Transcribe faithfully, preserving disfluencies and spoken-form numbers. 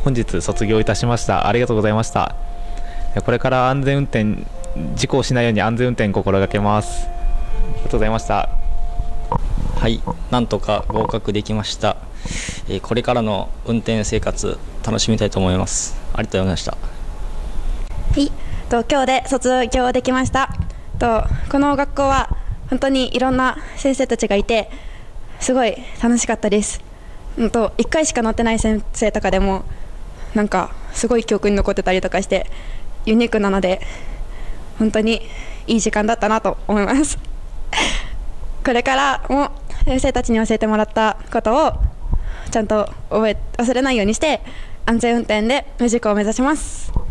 本日卒業いたしました。ありがとうございました。これから安全運転、事故をしないように安全運転心がけます。ありがとうございました。 はい、なんとか合格できました。えー、これからの運転生活楽しみたいと思います。ありがとうございました。 はい、と今日で卒業できました。とこの学校は本当にいろんな先生たちがいてすごい楽しかったです。うんといっかいしか乗ってない先生とかでもなんかすごい記憶に残ってたりとかしてユニークなので本当にいい時間だったなと思いますこれからも先生たちに教えてもらったことをちゃんと覚え忘れないようにして安全運転で無事故を目指します。